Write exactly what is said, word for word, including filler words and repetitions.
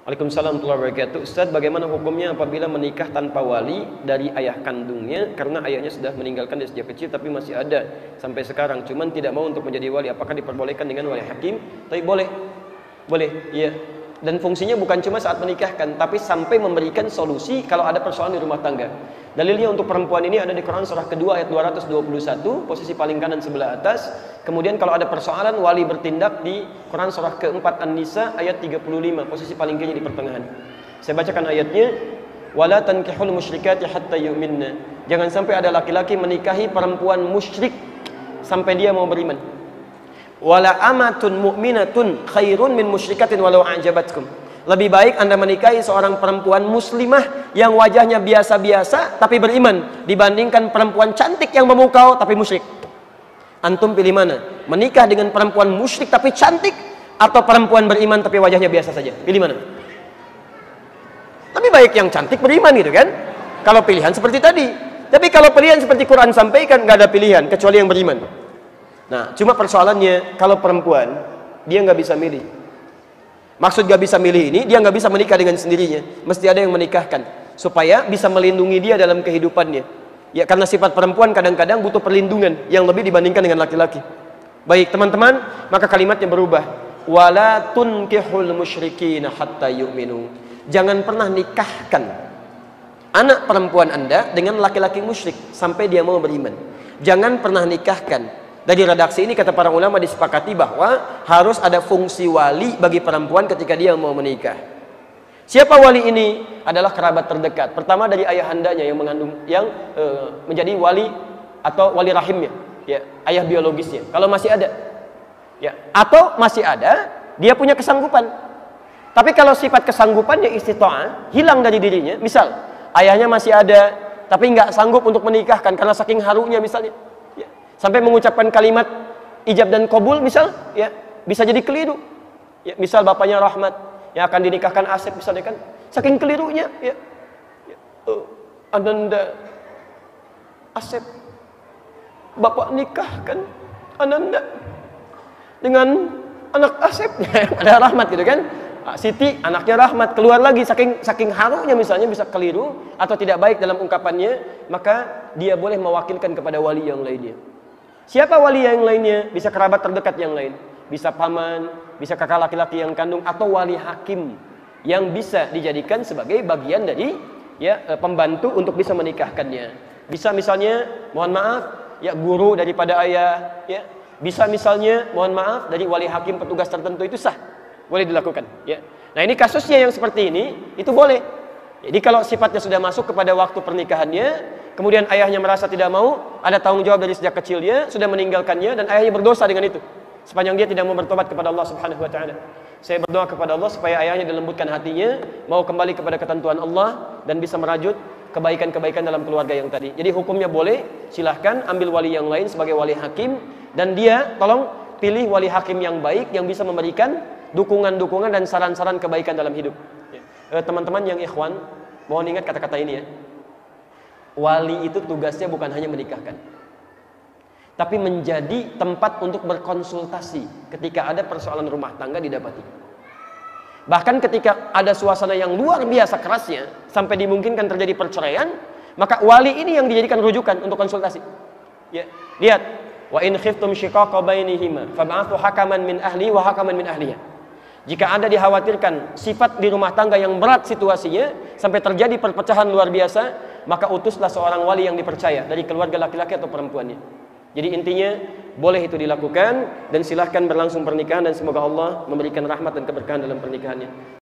Waalaikumsalam warahmatullahi wabarakatuh. Ustaz, bagaimana hukumnya apabila menikah tanpa wali dari ayah kandungnya karena ayahnya sudah meninggalkan dia sejak kecil tapi masih ada sampai sekarang, cuman tidak mau untuk menjadi wali, apakah diperbolehkan dengan wali hakim? Tapi boleh, boleh, iya. Dan fungsinya bukan cuma saat menikahkan, tapi sampai memberikan solusi kalau ada persoalan di rumah tangga. Dalilnya untuk perempuan ini ada di Quran surah kedua ayat dua ratus dua puluh satu, posisi paling kanan sebelah atas. Kemudian kalau ada persoalan, wali bertindak di Quran surah keempat An-Nisa ayat tiga puluh lima, posisi paling kiri di pertengahan. Saya bacakan ayatnya. Wala tankihul musyrikati hatta yu'minna. Jangan sampai ada laki-laki menikahi perempuan musyrik sampai dia mau beriman. Wala amatun mu'minatun khairun min musyrikatin walau a'jabatkum. Lebih baik Anda menikahi seorang perempuan muslimah yang wajahnya biasa-biasa tapi beriman dibandingkan perempuan cantik yang memukau tapi musyrik. Antum pilih mana? Menikah dengan perempuan musyrik tapi cantik atau perempuan beriman tapi wajahnya biasa saja? Pilih mana? Lebih baik yang cantik beriman gitu kan? Kalau pilihan seperti tadi. Tapi kalau pilihan seperti Quran sampaikan, nggak ada pilihan kecuali yang beriman. Nah, cuma persoalannya kalau perempuan dia nggak bisa milih. Maksud nggak bisa milih ini, dia nggak bisa menikah dengan sendirinya. Mesti ada yang menikahkan supaya bisa melindungi dia dalam kehidupannya. Ya, karena sifat perempuan kadang-kadang butuh perlindungan yang lebih dibandingkan dengan laki-laki. Baik teman-teman, maka kalimatnya berubah. Wala tunkihul musyrikina hatta yu'minu. Jangan pernah nikahkan anak perempuan Anda dengan laki-laki musyrik sampai dia mau beriman. Jangan pernah nikahkan. Dari redaksi ini kata para ulama disepakati bahwa harus ada fungsi wali bagi perempuan ketika dia mau menikah. Siapa wali ini? Adalah kerabat terdekat. Pertama dari ayahandanya yang mengandung, yang e, menjadi wali atau wali rahimnya, ya, ayah biologisnya. Kalau masih ada, ya, atau masih ada, dia punya kesanggupan. Tapi kalau sifat kesanggupannya istita'ah hilang dari dirinya, misal ayahnya masih ada, tapi nggak sanggup untuk menikahkan karena saking harunya misalnya. Sampai mengucapkan kalimat ijab dan qabul misal, ya, bisa jadi keliru. Ya, misal bapaknya Rahmat yang akan dinikahkan Asep misalnya kan, saking kelirunya, ya, ya uh, Ananda Asep, bapak nikahkan Ananda dengan anak Asep, ada Rahmat gitu kan. Siti anaknya Rahmat, keluar lagi saking saking harunya misalnya bisa keliru atau tidak baik dalam ungkapannya, maka dia boleh mewakilkan kepada wali yang lainnya. Siapa wali yang lainnya? Bisa kerabat terdekat yang lain, bisa paman, bisa kakak laki-laki yang kandung, atau wali hakim yang bisa dijadikan sebagai bagian dari, ya, pembantu untuk bisa menikahkannya. Bisa misalnya, mohon maaf, ya, guru daripada ayah, ya. Bisa misalnya, mohon maaf, dari wali hakim petugas tertentu, itu sah, boleh dilakukan, ya. Nah, ini kasusnya yang seperti ini, itu boleh. Jadi kalau sifatnya sudah masuk kepada waktu pernikahannya, kemudian ayahnya merasa tidak mau, ada tanggung jawab dari sejak kecilnya, sudah meninggalkannya, dan ayahnya berdosa dengan itu, sepanjang dia tidak mau bertobat kepada Allah Subhanahu Wa Taala. Saya berdoa kepada Allah supaya ayahnya dilembutkan hatinya, mau kembali kepada ketentuan Allah, dan bisa merajut kebaikan-kebaikan dalam keluarga yang tadi. Jadi hukumnya boleh, silahkan ambil wali yang lain sebagai wali hakim, dan dia tolong pilih wali hakim yang baik, yang bisa memberikan dukungan-dukungan dan saran-saran kebaikan dalam hidup. Teman-teman yang ikhwan, mohon ingat kata-kata ini ya. Wali itu tugasnya bukan hanya menikahkan, tapi menjadi tempat untuk berkonsultasi ketika ada persoalan rumah tangga didapati. Bahkan ketika ada suasana yang luar biasa kerasnya sampai dimungkinkan terjadi perceraian, maka wali ini yang dijadikan rujukan untuk konsultasi. Ya, lihat, wa in khiftum shiqaqa bainihima fab'athu hakaman min ahli wa hakaman min ahliha. Jika Anda dikhawatirkan sifat di rumah tangga yang berat situasinya sampai terjadi perpecahan luar biasa, maka utuslah seorang wali yang dipercaya dari keluarga laki-laki atau perempuannya. Jadi intinya boleh itu dilakukan, dan silahkan berlangsung pernikahan, dan semoga Allah memberikan rahmat dan keberkahan dalam pernikahannya.